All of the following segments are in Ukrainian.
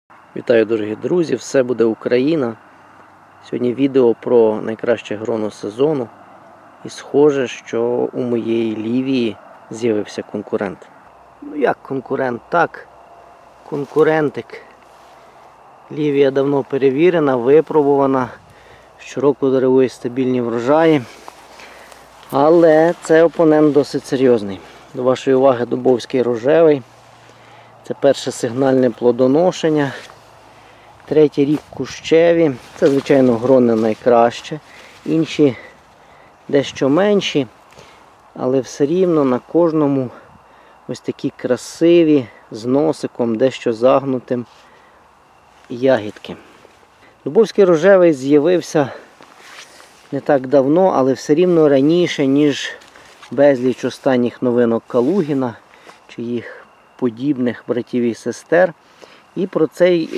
Вітаю, дорогі друзі! Все буде Україна. Сьогодні відео про найкраще гроно сезону. І схоже, що у моєї Лівії з'явився конкурент. Ну як конкурент? Так, конкурентик. Лівія давно перевірена, випробувана. Щороку дарує стабільні врожаї. Але це опонент досить серйозний. До вашої уваги Дубовський рожевий. Це перше сигнальне плодоношення. Третій рік кущеві. Це, звичайно, грони найкраще. Інші дещо менші. Але все рівно на кожному ось такі красиві, з носиком, дещо загнутим ягідки. Дубовський рожевий з'явився не так давно, але все рівно раніше, ніж безліч останніх новинок Калугіна чи їх подібних братів і сестер. І про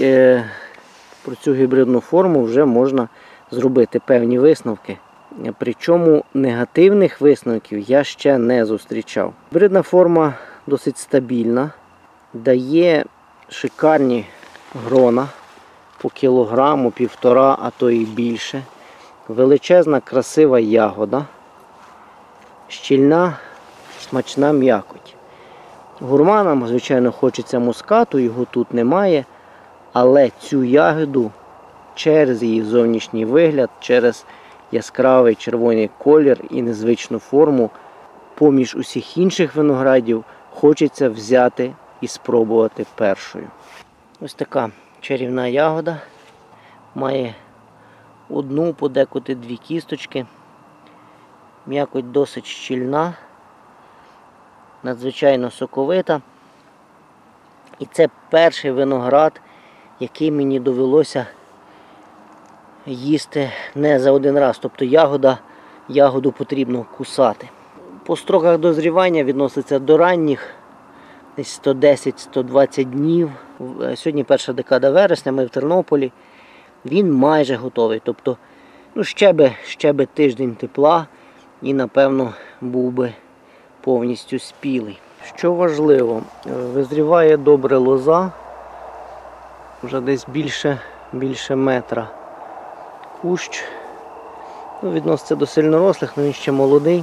цю гібридну форму вже можна зробити певні висновки. Причому негативних висновків я ще не зустрічав. Гібридна форма досить стабільна, дає шикарні грона по кілограму, півтора, а то і більше. Величезна, красива ягода, щільна, смачна м'якоть. Гурманам, звичайно, хочеться мускату, його тут немає, але цю ягоду через її зовнішній вигляд, через яскравий червоний колір і незвичну форму, поміж усіх інших виноградів, хочеться взяти і спробувати першою. Ось така чарівна ягода, має одну, подекуди дві кісточки, м'якоть досить щільна, надзвичайно соковита. І це перший виноград, який мені довелося їсти не за один раз. Тобто ягоду потрібно кусати. По строках дозрівання відноситься до ранніх, десь 110-120 днів. Сьогодні перша декада вересня, ми в Тернополі. Він майже готовий. Тобто, ще би тиждень тепла і, напевно, був би повністю спілий. Що важливо, визріває добре лоза, вже десь більше метра. Кущ відноситься до сильнорослих, але він ще молодий.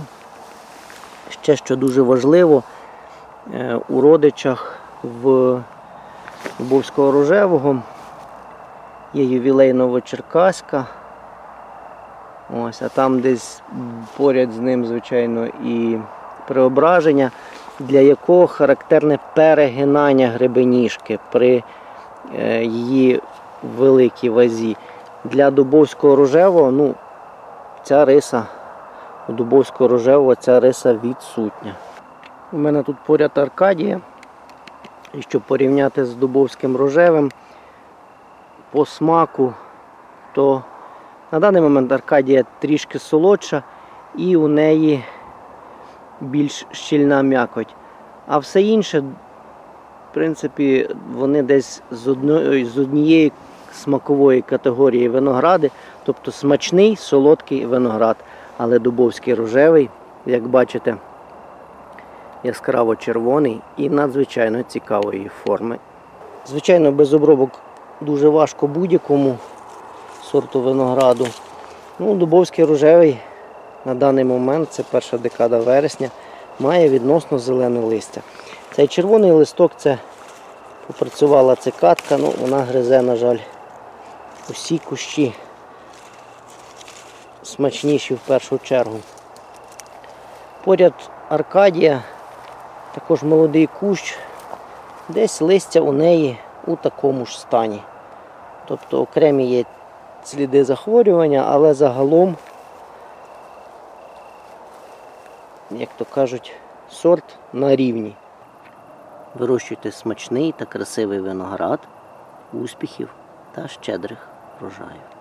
Ще, що дуже важливо, у родичах в Дубовського рожевого є ювілейно-черкаська. Ось, а там десь поряд з ним, звичайно, і преображення, для якого характерне перегинання гребеніжки при її великій вазі. Для Дубовського рожевого, ця риса, у Дубовського рожевого ця риса відсутня. У мене тут поряд Аркадія. І щоб порівняти з Дубовським рожевим, по смаку, то на даний момент Аркадія трішки солодша і у неї більш щільна м'якоть. А все інше, в принципі, вони десь з однієї смакової категорії виногради, тобто смачний, солодкий виноград. Але Дубовський рожевий, як бачите, яскраво червоний і надзвичайно цікавої форми. Звичайно, без обробок дуже важко будь-якому сорту винограду. Дубовський рожевий на даний момент, це перша декада вересня, має відносно зелене листя. Цей червоний листок, це попрацювала цикадка, вона гризе, на жаль, усі кущі смачніші в першу чергу. Поряд Аркадія, також молодий кущ, десь листя у неї у такому ж стані. Тобто окремі є сліди захворювання, але загалом, як то кажуть, сорт на рівні. Вирощуйте смачний та красивий виноград, успіхів та щедрих врожаїв.